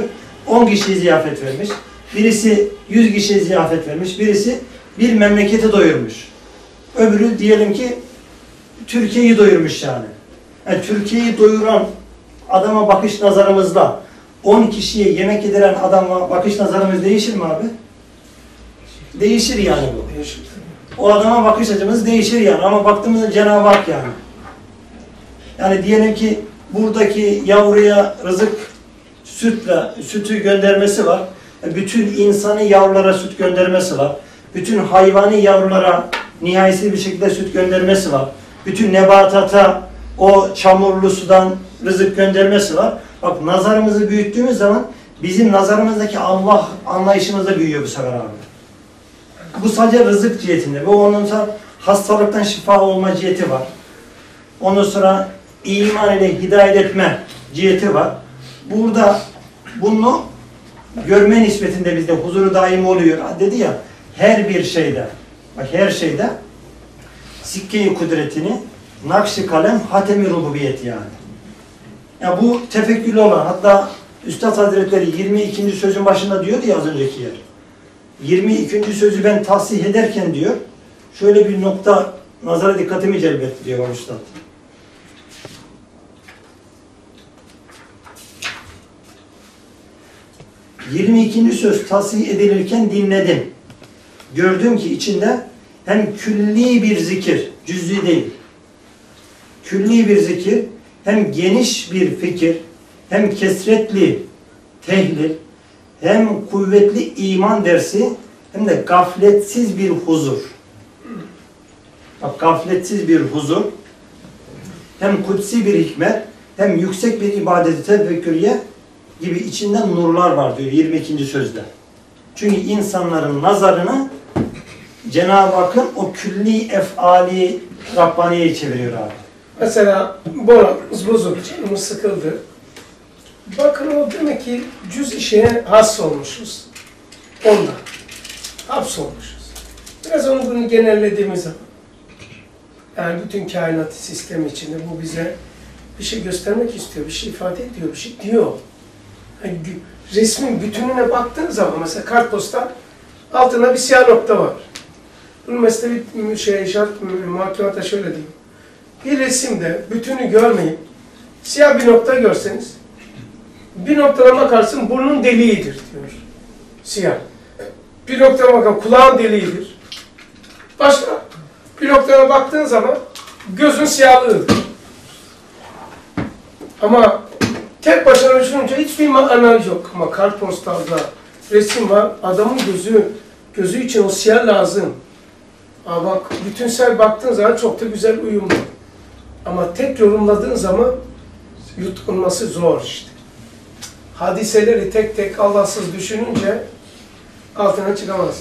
on kişiye ziyafet vermiş. Birisi yüz kişiye ziyafet vermiş. Birisi bir memleketi doyurmuş. Öbürü diyelim ki Türkiye'yi doyurmuş yani. Yani Türkiye'yi doyuran adama bakış nazarımızla on kişiye yemek yediren adama bakış nazarımız değişir mi abi? Değişir yani bu. Değişik. O adama bakış açımız değişir yani. Ama baktığımızda Cenab-ı Hak yani. Yani diyelim ki buradaki yavruya rızık sütle, sütü göndermesi var. Bütün insani yavrulara süt göndermesi var. Bütün hayvani yavrulara nihayetsiz bir şekilde süt göndermesi var. Bütün nebatata o çamurlu sudan rızık göndermesi var. Bak nazarımızı büyüttüğümüz zaman bizim nazarımızdaki Allah anlayışımız da büyüyor bu sefer abi. Bu sadece rızık cihetinde. Ve ondan sonra hastalıktan şifa olma ciheti var. Ondan sonra iman ile hidayet etme ciheti var. Burada bunu görme nispetinde bizde huzuru daim oluyor. Dedi ya her bir şeyde, bak her şeyde sikke-i kudretini, nakş-ı kalem, hatem-i rububiyet yani. Ya bu tefekkürlü olan, hatta Üstad Hazretleri yirmi ikinci sözün başında diyordu ya az önceki yer. yirmi ikinci sözü ben tahsih ederken diyor, şöyle bir nokta nazara dikkatimi celbetti diyor Üstad. yirmi ikinci söz tahsih edilirken dinledim. Gördüm ki içinde hem külli bir zikir, cüz'i değil, külli bir zikir, hem geniş bir fikir, hem kesretli tehlil, hem kuvvetli iman dersi, hem de gafletsiz bir huzur. Bak gafletsiz bir huzur, hem kutsi bir hikmet, hem yüksek bir ibadeti tefekkürüye gibi içinden nurlar var diyor yirmi ikinci sözde. Çünkü insanların nazarını Cenab-ı Hakk'ın o külli efali Rabbaniye'ye çeviriyor abi. Mesela boramız bozuldu, canımız sıkıldı. Bakın o demek ki cüz-i şeye has olmuşuz. Ondan. Hapsolmuşuz. Biraz onu bunu genellediğimiz zaman. Yani bütün kainat sistemi içinde bu bize bir şey göstermek istiyor, bir şey ifade ediyor, bir şey diyor. Yani resmin bütününe baktığın zaman mesela kartpostal altına bir siyah nokta var. Bunun mesela bir şey, şart, muhakemata şöyle diyeyim. Bir resimde bütünü görmeyip siyah bir nokta görseniz bir noktana bakarsın burnun deliğidir diyor. Siyah. Bir noktana bakın kulağın deliğidir. Başka bir noktana baktığın zaman gözün siyahlığıdır. Ama tek başına düşününce hiçbir analiz yok. Ama kartpostalda resim var. Adamın gözü, gözü için o siyah lazım. Aa bak bütünsel baktığın zaman çok da güzel uyumlu. Ama tek yorumladığın zaman yutkunması zor işte. Hadiseleri tek tek Allahsız düşününce altına çıkamaz.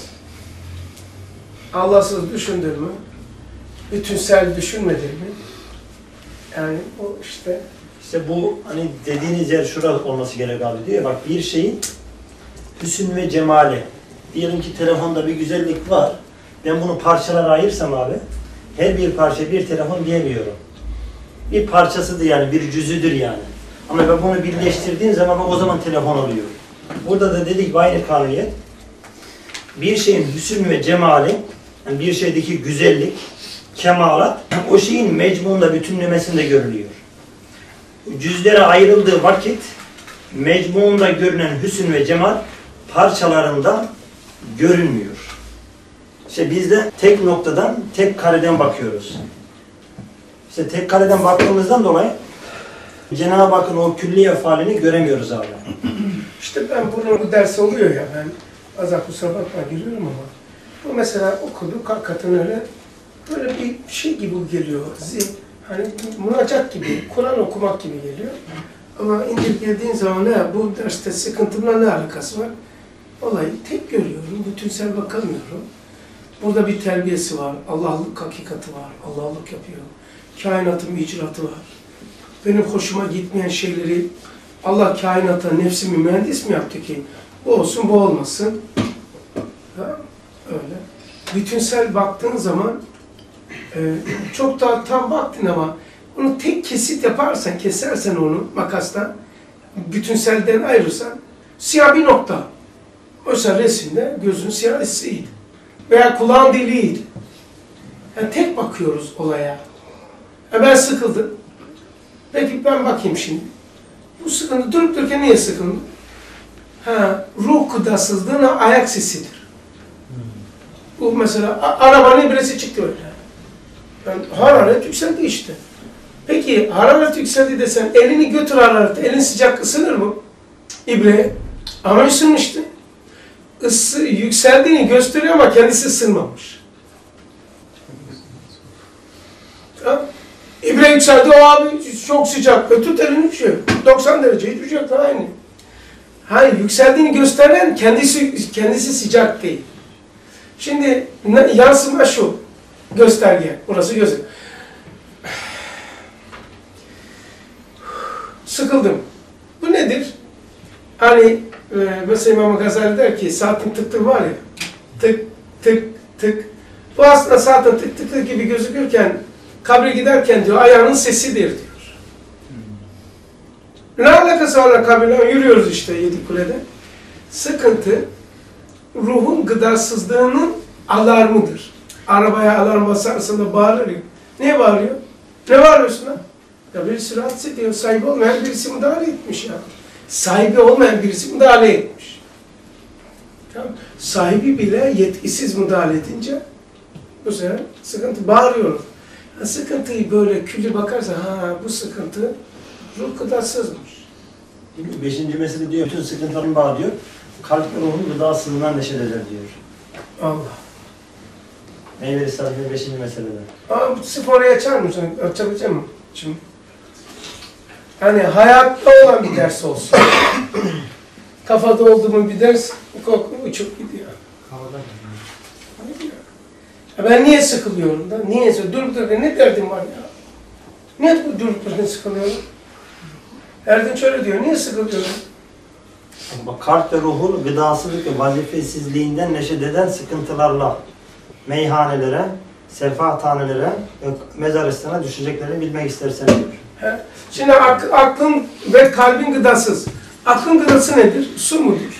Allahsız düşündün mü? Bütünsel düşünmedin mi? Yani o işte. İşte bu hani dediğiniz yer şurada olması gerek abi diyor. Bak bir şeyin hüsn ve cemali. Diyelim ki telefonda bir güzellik var. Ben bunu parçalara ayırsam abi, her bir parça bir telefon diyemiyorum. Bir parçasıdır yani, bir cüzüdür yani. Ama ben bunu birleştirdiğim zaman o zaman telefon oluyor. Burada da dedik ki aynı kanuniyet. Bir şeyin hüsn ve cemali, yani bir şeydeki güzellik, kemalat, o şeyin mecmuunda bütünlemesinde görülüyor. Cüzlere ayrıldığı vakit, mecmuunda görünen hüsn ve cemal parçalarında görünmüyor. İşte biz de tek noktadan, tek kareden bakıyoruz. İşte tek kareden baktığımızdan dolayı Cenab-ı Hakk'ın o külli efalini göremiyoruz abi. İşte ben bunu, bu ders oluyor ya, ben bazen kusura bakma giriyorum ama bu mesela okuduk, hakikaten öyle böyle bir şey gibi geliyor. Zil, hani münacat gibi, Kur'an okumak gibi geliyor. Ama indirgediğin zaman ne, bu derste sıkıntımla ne alakası var? Olayı tek görüyorum, bütünsel bakamıyorum. Burada bir terbiyesi var, Allah'lık hakikati var, Allah'lık yapıyor. Kainatın icraatı var. Benim hoşuma gitmeyen şeyleri Allah kainata nefsimi mühendis mi yaptı ki? Bu olsun, bu olmasın. Ha, öyle. Bütünsel baktığın zaman e, çok daha tam baktın ama onu tek kesit yaparsan, kesersen onu makasla, bütünselden ayırırsan Siyah bir nokta. Oysa resimde gözün siyahısıydı. Veya kulağın deliydi. Yani tek bakıyoruz olaya. E ben sıkıldım. Peki ben bakayım şimdi. Bu sıkıntı durup dururken niye sıkıldım? Ha, ruh gıdasızlığına ayak sesidir. Bu mesela arabanın birisi çıktı öyle. Yani hararet yükseldi işte. Peki hararet yükseldi desen elini götür hararet, elin sıcak ısınır mı? İbreye. Ama ısınmıştı. Isı yükseldiğini gösteriyor ama kendisi ısınmamış. Ha? İbre yükseldi, o abi çok sıcak. E tut elini düşüyor. doksan derece hiçbir şey yok, aynı. Hayır, yükseldiğini gösteren kendisi kendisi sıcak değil. Şimdi yansıma şu. Gösterge. Burası gözü. Sıkıldım. Bu nedir? Hani e, mesela İmam Gazali der ki saatin tık tık var ya. Tık tık tık. Bu aslında saatin tık tık tık gibi gözükürken kabre giderken diyor ayağının sesidir diyor. Ne alakası var kabirle? Yürüyoruz işte Yedikulede. Sıkıntı ruhun gıdasızlığının alarmıdır. Arabaya alarm basarsın da bağırır ya. Niye bağırıyor? Ne bağırıyorsun ha? Ya birisi rahatsız ediyor. Sahibi olmayan birisi müdahale etmiş ya. Sahibi olmayan birisi müdahale etmiş. Tamam. Sahibi bile yetkisiz müdahale edince bu sefer sıkıntı bağırıyor. Ha, sıkıntıyı böyle külli bakarsa ha bu sıkıntı ruh gıdasızmış. Beşinci mesele diyor, bütün sıkıntılarını bağlıyor. Kalp ve ruhun gıdasızlığından neşedeler diyor. Allah. Meyve Risale'nin beşinci meselede. Ama bu sporu açar mısın? Açabilecek misin? Şimdi. Yani hayatta olan bir ders olsun. Kafada oldu mu bir ders, koku uçup gidiyor. Ya ben niye sıkılıyorum da? Niye? Durup dururken ne derdim var ya? Niye durup dururken sıkılıyorum? Erdinç öyle diyor. Niye sıkılıyorum? Bak, kalp ve ruhun gıdasızlık ve vazifesizliğinden neşededen sıkıntılarla meyhanelere, sefahathanelere ve mezaristana düşeceklerini bilmek istersen diyor. He? Şimdi ak aklın ve kalbin gıdasız. Aklın gıdası nedir? Su mudur?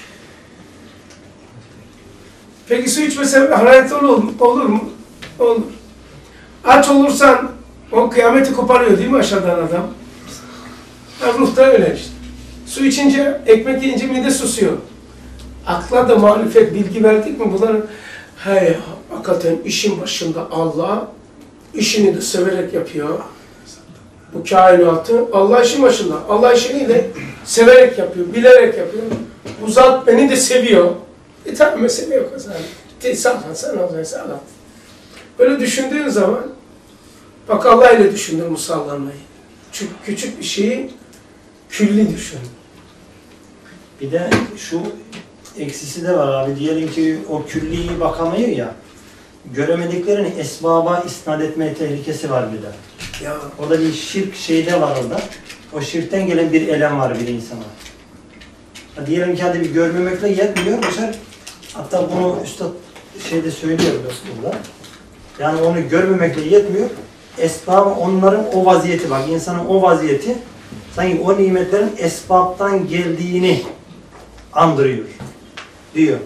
Peki su içmesen hararet olur, olur mu? Olur. Aç olursan o kıyameti koparıyor değil mi aşağıdan adam? Ha, ruh da öyle işte. Su içince, ekmek yiyince mide susuyor. Akla da marifet, bilgi verdik mi bunların? Hey, hakikaten işin başında Allah, işini de severek yapıyor. Bu kainatı, Allah işin başında. Allah işini de severek yapıyor, bilerek yapıyor. Bu zat beni de seviyor. E tabi mesele yok o zaman. Sallan, sen olacaksın, Allah. Böyle düşündüğün zaman, bak Allah ile düşündür musallanmayı. Çünkü küçük bir şeyi külli düşün. Bir de şu eksisi de var abi. Diyelim ki o külliyi bakamıyor ya, göremediklerini esbaba isnat etme tehlikesi var bir de. Ya. O da bir şirk şeyde var orada. O şirkten gelen bir elem var bir insana. Ha, diyelim ki hadi bir görmemekle yetmiyor. Mesela, hatta bunu üstad şeyde söylüyor burada. Yani onu görmemekle yetmiyor. Esbab onların o vaziyeti bak, insanın o vaziyeti sanki o nimetlerin esbabtan geldiğini andırıyor diyor.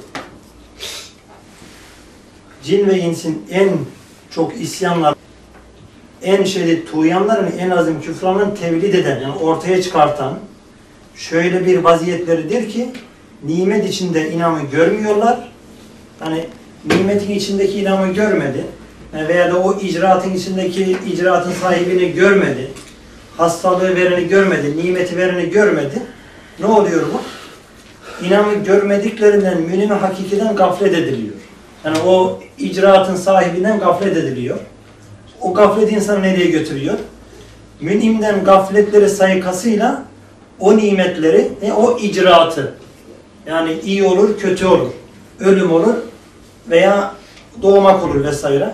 Cin ve insin en çok isyanlar, en şiddet tuğyanların, en azim küfranın tevlid eden, yani ortaya çıkartan şöyle bir vaziyetleridir ki nimet içinde inamı görmüyorlar. Hani nimetin içindeki inamı görmedi veya da o icraatın içindeki icraatın sahibini görmedi. Hastalığı vereni görmedi, nimeti vereni görmedi. Ne oluyor bu? İnamı görmediklerinden, münim-i hakikiden gaflet ediliyor. Yani o icraatın sahibinden gaflet ediliyor. O gaflet insanı nereye götürüyor? Münimden gafletleri sayıkasıyla o nimetleri, e, o icraatı, yani iyi olur, kötü olur, ölüm olur veya doğmak olur vesaire.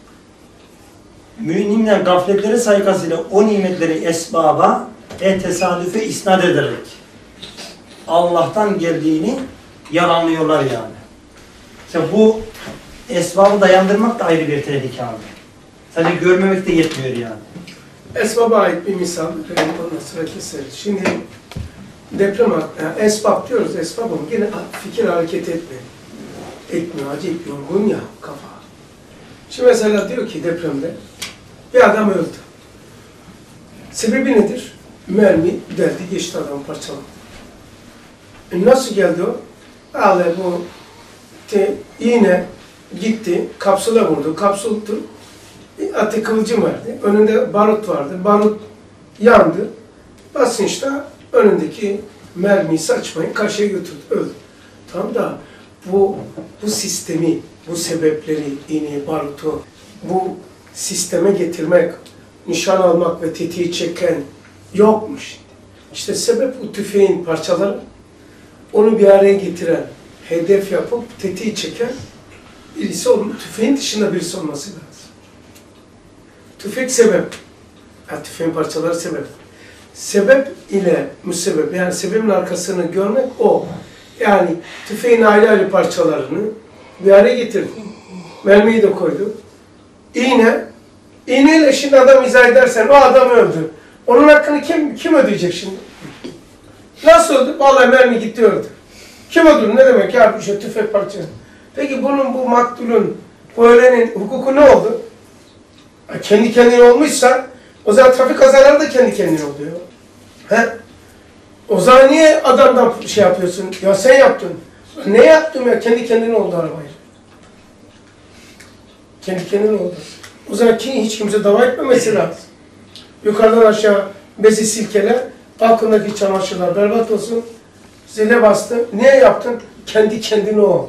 Münimden gafletleri sayıkasıyla o nimetleri esbaba ve tesadüfe isnat ederek Allah'tan geldiğini yalanlıyorlar yani. İşte bu esbabı dayandırmak da ayrı bir tehlike abi. Sadece görmemek de yetmiyor yani. Esbaba ait bir misal vereyim, ondan sonra keseriz. Şimdi deprem, yani esbab diyoruz, esbab ama yine fikir hareket etmiyor. Etmiyor, acayip yorgun ya kafa. Şimdi mesela diyor ki depremde bir adam öldü. Sebebi nedir? Mermi deldi, geçti adam parçaladı. E nasıl geldi o? Ağlay bu te, iğne gitti, kapsula vurdu, kapsul atı kılıcım verdi. Önünde barut vardı, barut yandı. Basınçta önündeki mermiyi saçmayı karşıya götürdü, öldü. Tamam da bu bu sistemi, bu sebepleri, iğneyi, barutu, bu sisteme getirmek, nişan almak ve tetiği çeken yokmuş. İşte sebep bu tüfeğin parçaları, onu bir araya getiren, hedef yapıp tetiği çeken birisi olmalı. Tüfeğin dışında birisi olması lazım. Tüfek sebep. Ha, tüfeğin parçaları sebep. Sebep ile müsebbep, yani sebebin arkasını görmek o. Yani tüfeğin ayrı ayrı parçalarını bir araya getirdi. Mermiyi de koydu. İğne, iğneyle şimdi adam izah edersen o adam öldü. Onun hakkını kim kim ödeyecek şimdi? Nasıl öldü? Vallahi mermi gitti öldü. Kim öldürdü? Ne demek ya? İşte tüfek parçası. Peki bunun, bu maktulün, bu ölenin hukuku ne oldu? Kendi kendine olmuşsa o zaman trafik kazaları da kendi kendine oluyor. He? O zaman niye adamdan şey yapıyorsun? Ya sen yaptın. Ne yaptım ya? Kendi kendine oldu arabayı. Kendi kendine oldu. O zaman ki hiç kimse dava etmemesi lazım. Yukarıdan aşağı bezi silkele, balkondaki çamaşırlar berbat olsun. Zile bastı. Niye yaptın? Kendi kendine oldu.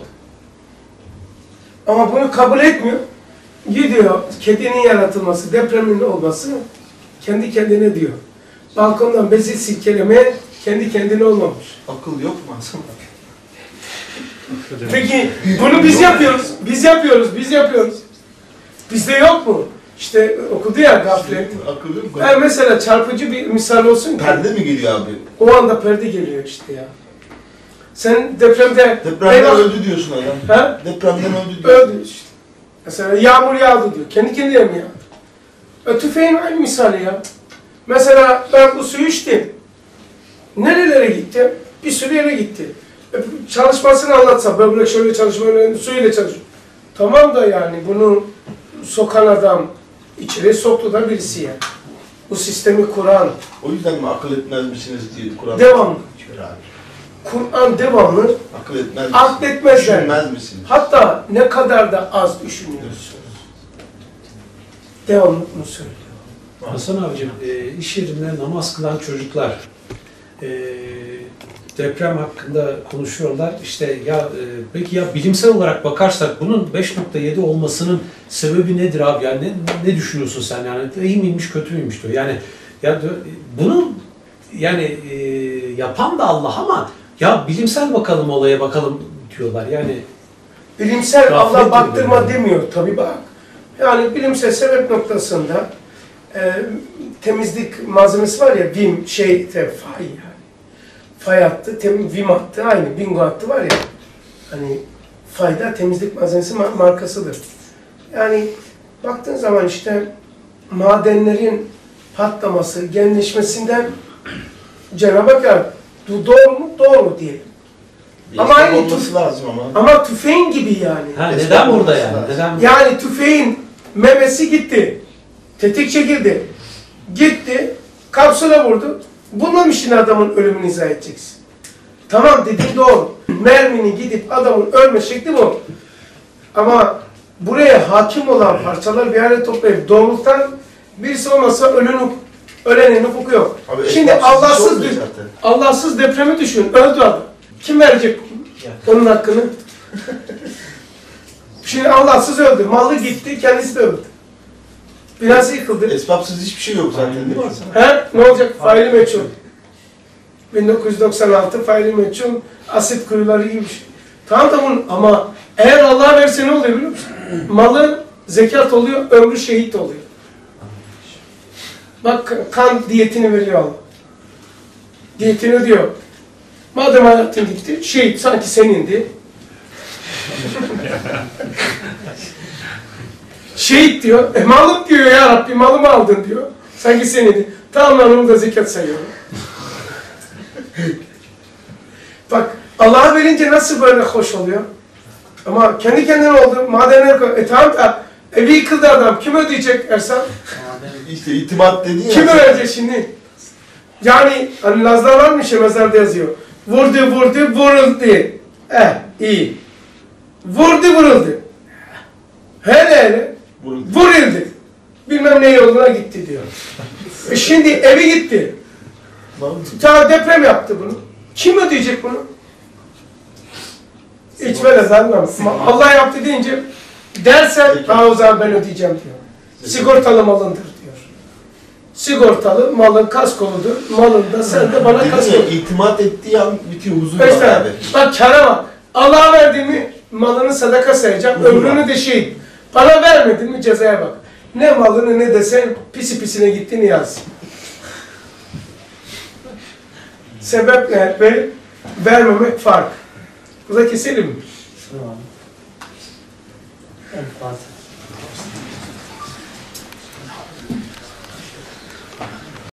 Ama bunu kabul etmiyor. Gidiyor, kedinin yaratılması, depremin olması kendi kendine diyor. Balkondan bezi silkelemeye kendi kendine olmamış. Akıl yok mu aslında? Peki bunu biz yapıyoruz, biz yapıyoruz, biz yapıyoruz. Bizde yok mu? İşte okudu ya gaflet. Akıl yok mu? Yani mesela çarpıcı bir misal olsun ki. Perde mi geliyor abi? O anda perde geliyor işte ya. Sen depremde... Depremden eyvah, öldü diyorsun adam. ha? Depremden öldü diyor. Öldü işte. Mesela yağmur yağdı diyor. Kendi kendine mi yağdı? E, tüfeğin aynı misali ya. Mesela ben bu suyu içtim. Nerelere gitti? Bir sürü yere gitti. E, çalışmasını anlatsa, böyle şöyle çalışmaları, suyla çalışıyor. Tamam da yani bunu sokan adam içeri soktu da birisi yani. Bu sistemi kuran. O yüzden mi akıl etmez misiniz diye Kur'an. Devamlı. Kur'an devamlı Akıl etmez misiniz? akletmezler. Düşünmez misiniz? Hatta ne kadar da az düşünüyorsunuz. Devamlı bunu söylüyor. Hasan abicim, e, iş yerinde namaz kılan çocuklar e, deprem hakkında konuşuyorlar. İşte ya e, peki ya bilimsel olarak bakarsak bunun beş nokta yedi olmasının sebebi nedir abi? Yani ne, ne düşünüyorsun sen? Yani iyi miymiş, kötü müymüş diyor. Yani ya diyor, bunu yani e, yapan da Allah ama ya bilimsel bakalım olaya bakalım diyorlar. Yani Bilimsel Gaflet Allah baktırma yani. demiyor tabii bak. Yani bilimsel sebep noktasında e, temizlik malzemesi var ya, Vim şey, te, fay yani. Fay hattı, tem, Vim hattı aynı, Bingo hattı var ya. Hani fayda temizlik malzemesi markasıdır. Yani baktığın zaman işte madenlerin patlaması, genleşmesinden Cenab-ı Hak ya, bu doğru mu? Doğru diyelim. Ama Ama aynı olması tüf- lazım ama. Ama tüfeğin gibi yani. ha, Esbab neden burada olması yani? lazım. Neden? Yani tüfeğin memesi gitti. Tetik çekildi. Gitti. Kapsula vurdu. Bununla mı şimdi adamın ölümünü izah edeceksin? Tamam dediğin doğru. Merminin gidip adamın ölme şekli bu. Ama buraya hakim olan parçalar bir araya toplayıp doğrultan birisi olmasa ölünün, ölenin hukuku yok. Abi, Şimdi esbapsız hiç Allahsız, olmuyor dü- zaten. Allahsız depremi düşün. Öldü adam. Kim verecek onun hakkını? Şimdi Allahsız öldü. Malı gitti, kendisi de öldü. Binası yıkıldı. Esbapsız hiçbir şey yok zaten değil mi Hasan? He? Ne olacak? Faili meçhul. bin dokuz yüz doksan altı faili meçhul, asit kuyuları gibi bir şey. Tamam da bunun ama eğer Allah verse ne oluyor biliyor musun? Malı zekat oluyor, ömrü şehit oluyor. Bak kan diyetini veriyor Allah. Diyetini ödüyor. Madem hayatın gitti, şehit sanki senindi. Şehit diyor, e malım diyor ya Rabbi, malımı aldın diyor. Sanki senindi. Tamam lan onu da zekat sayıyorum. Bak Allah'a verince nasıl böyle hoş oluyor? Ama kendi kendine oldu. Madenler koy. E tamam da evi yıkıldı adam. Kim ödeyecek Ersan? İşte itimat dedi ya. Kim ödeyecek şimdi? Yani hani Lazlar varmış ya mezarda yazıyor. Vurdu vurdu vuruldu. Eh iyi. Vurdu vuruldu. Hele hele Vuruldu. vuruldu. Bilmem ne yoluna gitti diyor. E şimdi evi gitti. Ta deprem yaptı bunu. Kim ödeyecek bunu? Hiç böyle zannedemem. Ama Allah yaptı deyince dersen ha o zaman ben ödeyeceğim diyor. Sigortalı malındır diyor. Sigortalı malın kaskoludur. Malında sen de bana Dedi ya, kaskolu. itimat ettiği an bitiyor, huzur var İşte, abi. bak kâra bak. Allah'a verdin mi malını sadaka sayacak, Huzur ömrünü var. de şehit. Bana vermedin mi cezaya bak. Ne malını ne desen pisi pisine gittiğini yaz. Sebep ne? Ve vermemek fark. Burada keselim mi? Tamam. En fazla.